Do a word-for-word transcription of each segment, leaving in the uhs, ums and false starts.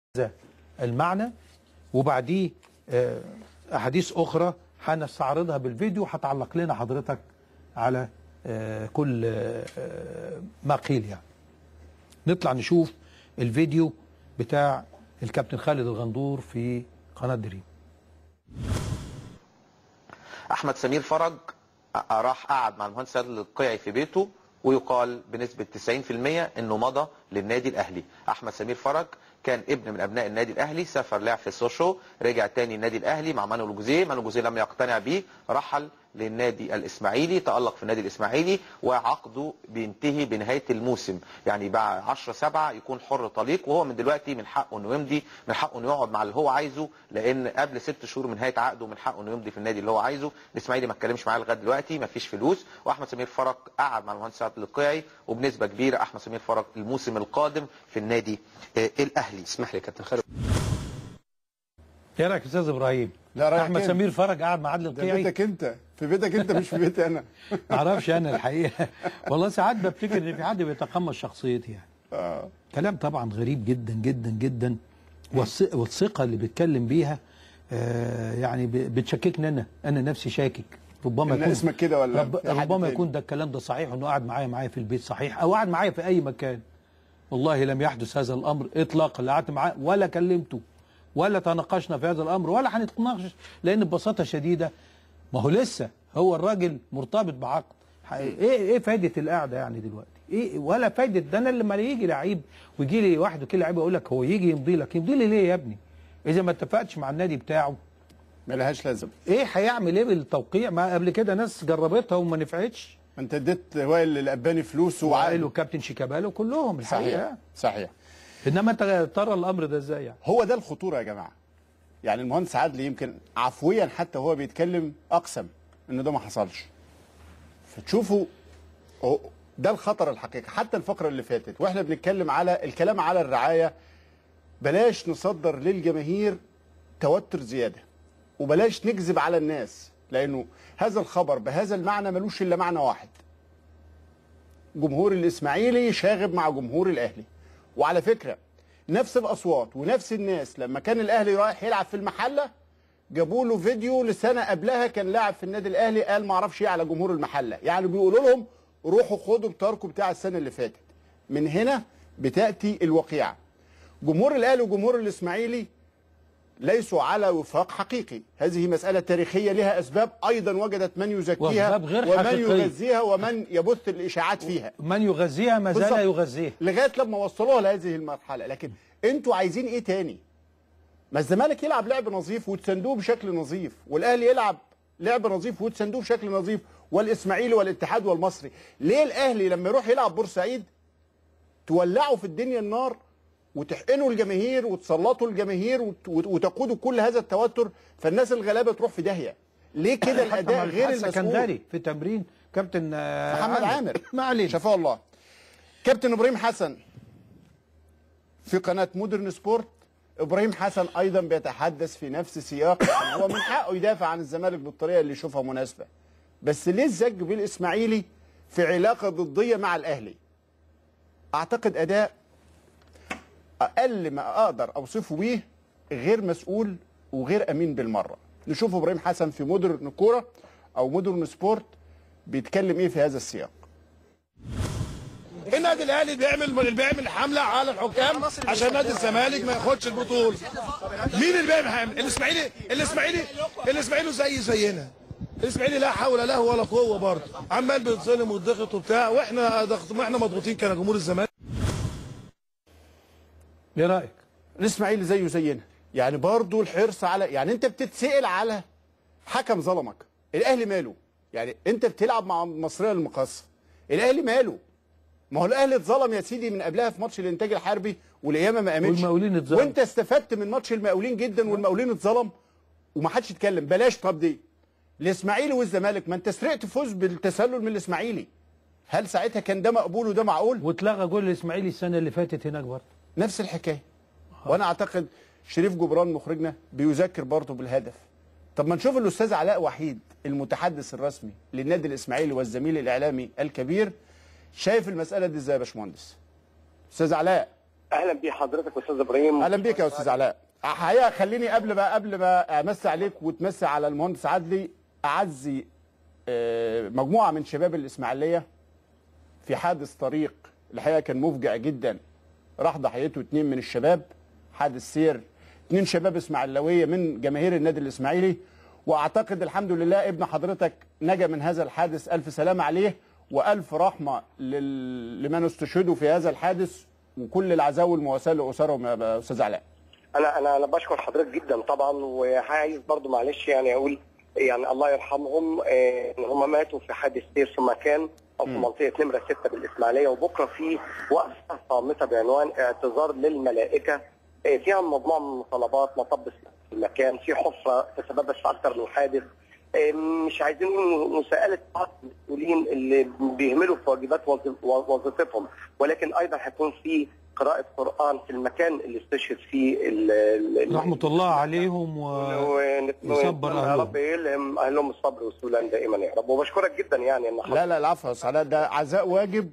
المعنى، وبعديه احاديث اخرى هنستعرضها بالفيديو، هتعلق لنا حضرتك على كل ما قيل. يعني نطلع نشوف الفيديو بتاع الكابتن خالد الغندور في قناة دريم. احمد سمير فرج راح قعد مع المهندس سيد القيعي في بيته، ويقال بنسبة تسعين في المية انه مضى للنادي الاهلي. احمد سمير فرج كان ابن من ابناء النادي الاهلي، سافر لعب في سوشو، رجع تاني النادي الاهلي مع مانويل جوزيه، مانويل جوزيه لم يقتنع بيه، رحل للنادي الاسماعيلي، تألق في النادي الاسماعيلي، وعقده بينتهي بنهايه الموسم، يعني بعد عشرة سبعة يكون حر طليق، وهو من دلوقتي من حقه انه يمضي، من حقه انه يقعد مع اللي هو عايزه، لان قبل ست شهور من نهايه عقده من حقه انه يمضي في النادي اللي هو عايزه. الاسماعيلي ما اتكلمش معاه لغايه دلوقتي، ما فيش فلوس، واحمد سمير فرج قعد مع المهندس سيد القيعي، وبنسبه كبيره احمد سمير فرج الموسم القادم في النادي آه الاهلي. اسمح لي يا كابتن خالد. ايه رايك يا استاذ ابراهيم؟ لا، احمد سمير فرج قاعد مع عادل القيعي. ده بيتك انت، في بيتك انت مش في بيتي انا. ما اعرفش انا الحقيقه، والله ساعات بفتكر ان في حد بيتقمص شخصيتي يعني. اه كلام طبعا غريب جدا جدا جدا، والثقه اللي بيتكلم بيها آه يعني بتشككني انا، انا نفسي شاكك. ربما يكون اسمك كده ولا رب ربما يكون ده الكلام ده صحيح، انه قاعد معايا معايا في البيت صحيح، او قاعد معايا في اي مكان. والله لم يحدث هذا الامر اطلاقا، لا قعدت معاه ولا كلمته ولا تناقشنا في هذا الامر ولا هنتناقش، لان ببساطه شديده ما هو لسه هو الراجل مرتبط بعقد. ايه ايه فايده القعده يعني دلوقتي؟ ايه ولا فايده ده؟ انا لما يجي لعيب ويجي لي واحد وكيل لعيب يقول لك هو يجي يمضي لك، يمضي لي ليه يا ابني؟ اذا ما اتفقتش مع النادي بتاعه ملهاش لازمه. ايه هيعمل ايه بالتوقيع؟ ما قبل كده ناس جربتها وما نفعتش. انت اديت وائل الاباني فلوس وعقل وكابتن شيكابالا كلهم الحقيقه. صحيح صحيح. انما انت ترى الامر ده ازاي يعني؟ هو ده الخطوره يا جماعه. يعني المهندس عادل يمكن عفويا حتى هو بيتكلم اقسم ان ده ما حصلش. فتشوفوا ده الخطر الحقيقي. حتى الفقره اللي فاتت واحنا بنتكلم على الكلام على الرعايه، بلاش نصدر للجماهير توتر زياده، وبلاش نكذب على الناس، لانه هذا الخبر بهذا المعنى ملوش الا معنى واحد: جمهور الاسماعيلي شاغب مع جمهور الاهلي. وعلى فكره نفس الاصوات ونفس الناس لما كان الاهلي رايح يلعب في المحله جابوا له فيديو لسنه قبلها كان لاعب في النادي الاهلي قال ما اعرفش ايه على جمهور المحله، يعني بيقولوا لهم روحوا خدوا بطاركم بتاع السنه اللي فاتت. من هنا بتاتي الوقيعه. جمهور الاهلي وجمهور الاسماعيلي ليسوا على وفاق حقيقي، هذه مسألة تاريخية لها أسباب أيضا وجدت من يزكيها ومن يغذيها ومن يبث الإشاعات فيها. من يغذيها ما زال يغذيها لغاية لما وصلوها لهذه المرحلة. لكن أنتوا عايزين إيه تاني؟ ما الزمالك يلعب لعب نظيف وتسندوه بشكل نظيف، والأهلي يلعب لعب نظيف وتسندوه بشكل نظيف، والإسماعيلي والاتحاد والمصري. ليه الأهلي لما يروح يلعب بورسعيد تولعوا في الدنيا النار وتحقنوا الجماهير وتسلطوا الجماهير وتقودوا كل هذا التوتر، فالناس الغلابه تروح في داهيه؟ ليه كده الاداء غير المسؤول؟ سكندري في تمرين كابتن محمد عامر معلش شفاه الله. كابتن ابراهيم حسن في قناه مودرن سبورت، ابراهيم حسن ايضا بيتحدث في نفس السياق، يعني هو من حقه يدافع عن الزمالك بالطريقه اللي يشوفها مناسبه، بس ليه الزج بالاسماعيلي في علاقه ضديه مع الاهلي؟ اعتقد اداء اقل ما اقدر اوصفه بيه غير مسؤول وغير امين بالمره. نشوف ابراهيم حسن في مودرن كوره او مودرن سبورت بيتكلم ايه في هذا السياق. النادي الاهلي بيعمل بيعمل حمله على الحكام عشان نادي الزمالك ما ياخدش البطوله. مين اللي بيعمل حمله؟ الاسماعيلي الاسماعيلي الاسماعيلي زي زينا. الاسماعيلي لا حول له ولا قوه برضه، عمال بيتظلم ويتضغط وبتاع، واحنا ضغط احنا مضغوطين كجمهور الزمالك. ايه رايك؟ الاسماعيلي زيه زينا، يعني برضه الحرص على، يعني انت بتتسأل على حكم ظلمك، الاهلي ماله؟ يعني انت بتلعب مع المصريه المقاصه، الاهلي ماله؟ ما هو الاهلي اتظلم يا سيدي من قبلها في ماتش الانتاج الحربي والقيامه ما قامتش، والمقاولين اتظلم، وانت استفدت من ماتش المقاولين جدا والمقاولين اتظلم وما حدش يتكلم. بلاش طب دي الاسماعيلي والزمالك، ما انت سرقت فوز بالتسلل من الاسماعيلي، هل ساعتها كان ده مقبول وده معقول؟ واتلغى جول الاسماعيلي السنه اللي فاتت هناك برضه نفس الحكايه. وانا اعتقد شريف جبران مخرجنا بيذكر برضه بالهدف. طب ما نشوف الاستاذ علاء وحيد المتحدث الرسمي للنادي الاسماعيلي والزميل الاعلامي الكبير شايف المساله دي ازاي يا باشمهندس؟ استاذ علاء. اهلا بحضرتك استاذ ابراهيم. اهلا بيك يا استاذ علاء. حقيقه خليني قبل ما قبل ما امسي عليك وتمسي على المهندس عدلي اعزي مجموعه من شباب الاسماعيليه في حادث طريق الحقيقه كان مفجع جدا، راح ضحيته اثنين من الشباب، حادث سير، اثنين شباب اسماعيلاويه من جماهير النادي الاسماعيلي، واعتقد الحمد لله ابن حضرتك نجا من هذا الحادث، الف سلامه عليه والف رحمه لل... لمن استشهدوا في هذا الحادث، وكل العزاء والمواساه لاسرهم يا استاذ علاء. انا انا انا بشكر حضرتك جدا طبعا، وعايز برضو معلش يعني اقول يعني الله يرحمهم ان هم ماتوا في حادث سير في مكان او في منطقه نمره ستة بالاسماعيليه، وبكره في وقفه صامته بعنوان اعتذار للملائكه فيها مجموعه من المطالبات، مطب في المكان، في حفره تسببت في اكثر من حادث، مش عايزين مساءله بعض المسؤولين اللي بيهملوا في واجبات وظيفتهم، ولكن ايضا هيكون في قراءة قرآن في المكان اللي استشهد فيه رحمة الله عليهم ويصبر أهلهم، يا رب يلهم أهلهم الصبر والسلام دائما يا رب. وبشكرك جدا يعني إن لا لا العفو يا استاذ علاء، ده عزاء واجب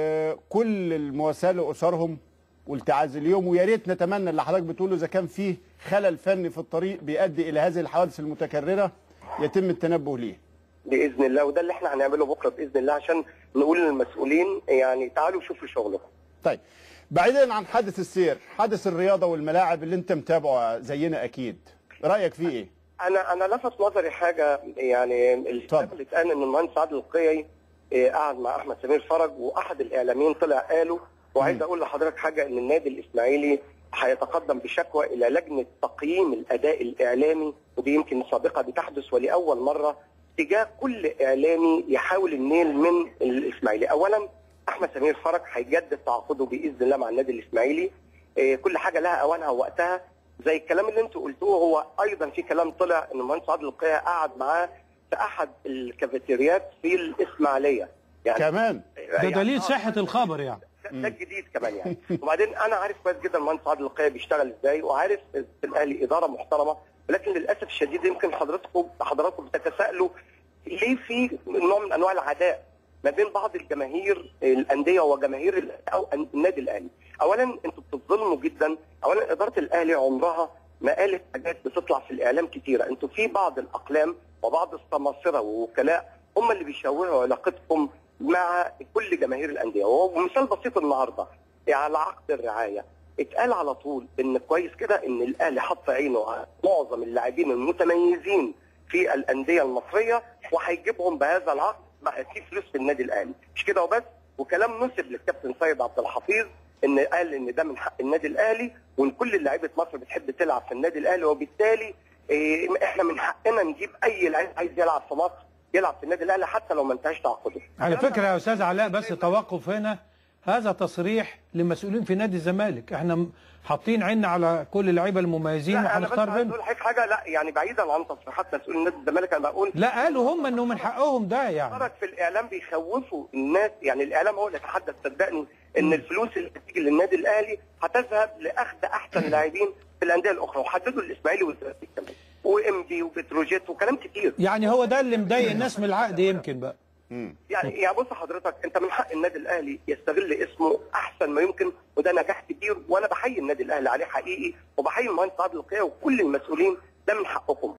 وكل المواساة لأسرهم والتعازي اليوم، ويا ريت نتمنى اللي حضرتك بتقوله إذا كان فيه خلل فني في الطريق بيؤدي إلى هذه الحوادث المتكررة يتم التنبه ليه بإذن الله، وده اللي احنا هنعمله بكرة بإذن الله عشان نقول للمسؤولين يعني تعالوا شوفوا شغلكم. طيب بعيدا عن حادث السير، حادث الرياضه والملاعب اللي انت متابعه زينا اكيد، رايك فيه ايه؟ انا انا لفت نظري حاجه، يعني الكتاب اللي اتقال ان المهندس عادل القيعي قعد مع احمد سمير فرج، واحد الاعلاميين طلع قالوا، وعايز اقول لحضرتك حاجه، ان النادي الاسماعيلي هيتقدم بشكوى الى لجنه تقييم الاداء الاعلامي، ودي يمكن سابقه بتحدث ولاول مره تجاه كل اعلامي يحاول النيل من الاسماعيلي. اولا احمد سمير فرج هيجدد تعاقده باذن الله مع النادي الاسماعيلي، إيه كل حاجه لها اوانها ووقتها، زي الكلام اللي انتوا قلتوه. هو ايضا في كلام طلع ان المهندس عادل القيعي قعد معاه في احد الكافيتريات في الاسماعيليه يعني كمان ده دليل صحه الخبر يعني، ده الجديد كمان يعني. وبعدين انا عارف كويس جدا المهندس عادل القيعي بيشتغل ازاي، وعارف في الاهلي اداره محترمه، ولكن للاسف الشديد يمكن حضراتكم حضراتكم بتتساءلوا ليه في نوع من انواع العداء ما بين بعض الجماهير الانديه وجماهير او النادي الاهلي. اولا انتوا بتظلموا جدا، اولا اداره الاهلي عمرها ما قالت حاجات بتطلع في الاعلام كتيره، انتوا في بعض الاقلام وبعض السماسره ووكلاء هم اللي بيشوهوا علاقتكم مع كل جماهير الانديه. ومثال بسيط النهارده على عقد الرعايه، اتقال على طول ان كويس كده ان الاهلي حط عينه على معظم اللاعبين المتميزين في الانديه المصريه وهيجيبهم بهذا العقد بقى في فلوس في النادي الاهلي، مش كده وبس، وكلام نسب للكابتن سيد عبد الحفيظ ان قال ان ده من حق النادي الاهلي، وان كل لعيبه مصر بتحب تلعب في النادي الاهلي، وبالتالي إيه احنا من حقنا نجيب اي لعيب عايز يلعب في مصر يلعب في النادي الاهلي حتى لو ما انتهاش تعاقده. على فكره يا استاذ علاء بس توقف هنا، هذا تصريح لمسؤولين في نادي الزمالك، احنا حاطين عيننا على كل اللعيبه المميزين وهنختار منهم. انا بس حاجه لا يعني بعيدا عن تصريحات مسؤولين نادي الزمالك، انا بقول لا قالوا هم انه من حقهم ده يعني. فرق في الاعلام بيخوفوا الناس، يعني الاعلام هو اللي يتحدث، صدقني ان الفلوس اللي هتيجي للنادي الاهلي هتذهب لاخذ احسن لاعبين في الانديه الاخرى، وحددوا الاسماعيلي والزمالك كمان وام بي وبتروجيت وكلام كتير. يعني هو ده اللي مضايق الناس من العقد يمكن بقى. يعني يعني بص حضرتك، انت من حق النادي الاهلي يستغل اسمه احسن ما يمكن، وده نجاح كبير، وانا بحيي النادي الاهلي عليه حقيقي، وبحيي المهندس عادل القيعي وكل المسؤولين، ده من حقكم.